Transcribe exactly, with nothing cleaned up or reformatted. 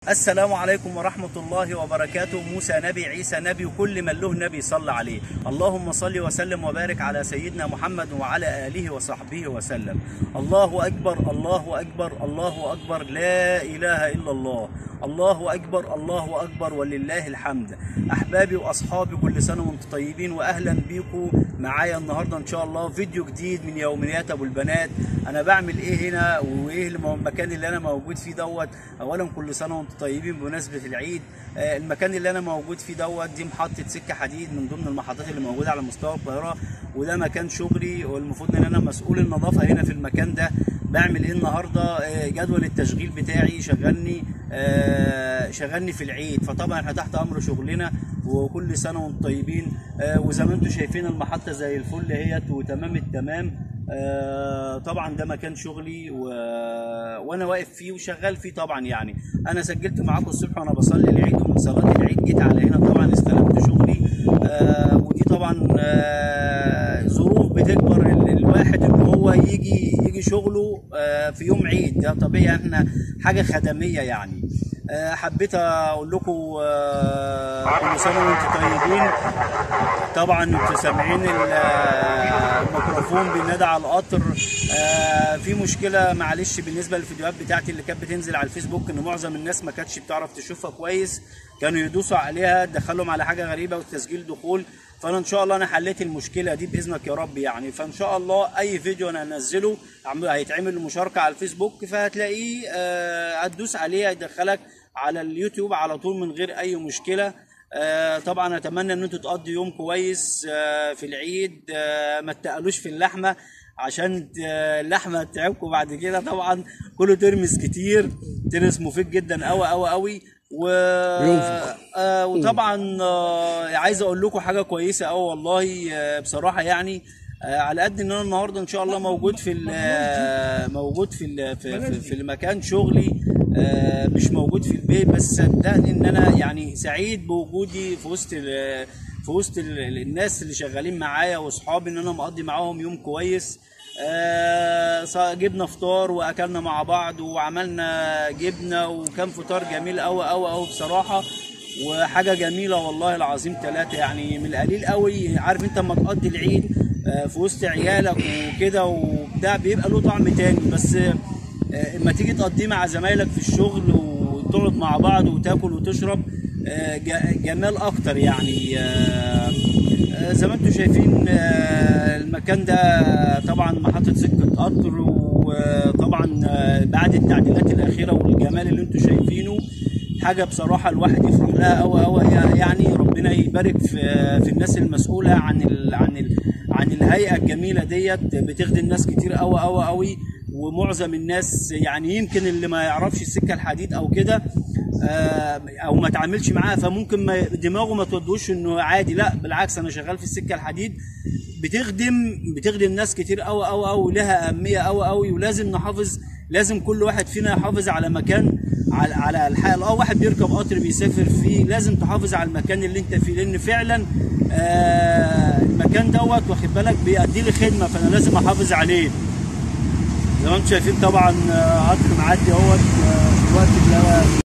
السلام عليكم ورحمة الله وبركاته. موسى نبي، عيسى نبي، وكل من له نبي صلى عليه. اللهم صل وسلم وبارك على سيدنا محمد وعلى آله وصحبه وسلم. الله أكبر، الله أكبر، الله أكبر، لا إله إلا الله. الله أكبر، الله أكبر، ولله الحمد. أحبابي وأصحابي، كل سنة وأنتم طيبين، وأهلا بيكم معايا النهاردة إن شاء الله فيديو جديد من يوميات أبو البنات. أنا بعمل إيه هنا وإيه المكان اللي أنا موجود فيه دوت. أولا كل سنة وأنتم طيبين بمناسبة العيد. آه المكان اللي أنا موجود فيه دوت دي محطة سكة حديد من ضمن المحطات اللي موجودة على مستوى القاهرة، وده مكان شغلي، والمفروض إن أنا مسؤول النظافة هنا في المكان ده. بعمل إيه النهاردة؟ آه جدول التشغيل بتاعي شغلني آه شغلني في العيد، فطبعا احنا تحت أمر شغلنا، وكل سنة وانتم طيبين. آه وزي ما انتم شايفين المحطة زي الفل اهيت وتمام التمام. آه طبعا ده مكان شغلي و... وانا واقف فيه وشغال فيه. طبعا يعني انا سجلت معاكم الصبح وانا بصلي العيد، ومن صلاة العيد جيت على هنا طبعا استلمت شغلي. آه ودي طبعا آه ظروف بتجبر الواحد ان هو يجي يجي شغله آه في يوم عيد، ده طبيعي، احنا حاجة خدمية يعني. أه حبيت اقول لكم أه كل سنه وانتم طيبين. طبعا انتم سامعين الميكروفون بينادى على القطر. أه في مشكله معلش بالنسبه للفيديوهات بتاعتي اللي كانت بتنزل على الفيسبوك، ان معظم الناس ما كانتش بتعرف تشوفها كويس، كانوا يدوسوا عليها تدخلهم على حاجه غريبه وتسجيل دخول. فانا ان شاء الله انا حليت المشكله دي باذنك يا رب يعني. فان شاء الله اي فيديو انا هنزله هيتعمل مشاركه على الفيسبوك، فهتلاقيه أه هتدوس عليه هيدخلك على اليوتيوب على طول من غير اي مشكله. آه طبعا اتمنى ان انتوا تقضوا يوم كويس آه في العيد. آه ما تقلوش في اللحمه عشان آه اللحمه تعبكم بعد كده. طبعا كله ترمس كتير، ترمس مفيد جدا قوي قوي قوي. و آه وطبعا آه عايز اقول لكم حاجه كويسه قوي والله. آه بصراحه يعني آه على قد ان انا النهارده ان شاء الله موجود في آه موجود في في, في, في المكان شغلي، آه مش موجود في البيت، بس صدقني ان انا يعني سعيد بوجودي في وسط في وسط الناس اللي شغالين معايا واصحابي، ان انا مقضي معاهم يوم كويس. آه جبنا فطار واكلنا مع بعض وعملنا جبنه، وكان فطار جميل قوي قوي قوي بصراحه، وحاجه جميله والله العظيم ثلاثه يعني. من القليل قوي، عارف انت لما تقضي العيد آه في وسط عيالك وكده وبتاع بيبقى له طعم تاني، بس اما تيجي تقضيه مع زمايلك في الشغل وتقعد مع بعض وتاكل وتشرب جمال اكتر يعني. زي ما انتم شايفين المكان ده طبعا محطة سكة قطر، وطبعا بعد التعديلات الاخيرة والجمال اللي انتم شايفينه حاجة بصراحة الواحد يفرح لها قوي قوي يعني. ربنا يبارك في في الناس المسؤولة عن ال عن ال عن الهيئة الجميلة ديت، بتخدم ناس كتير قوي قوي قوي. ومعظم الناس يعني يمكن اللي ما يعرفش السكه الحديد او كده او ما تعاملش معاها، فممكن ما دماغه ما تودوش انه عادي. لا بالعكس، انا شغال في السكه الحديد، بتخدم بتخدم ناس كتير قوي قوي قوي، لها اهميه قوي قوي، ولازم نحافظ، لازم كل واحد فينا يحافظ على مكان، على على الحال. اه واحد بيركب قطر بيسافر فيه، لازم تحافظ على المكان اللي انت فيه، لان فعلا آه المكان دوت واخد بالك بيأدي لي خدمه، فانا لازم احافظ عليه. زي ما انتم شايفين طبعا قطر معدي اهوت في الوقت اللي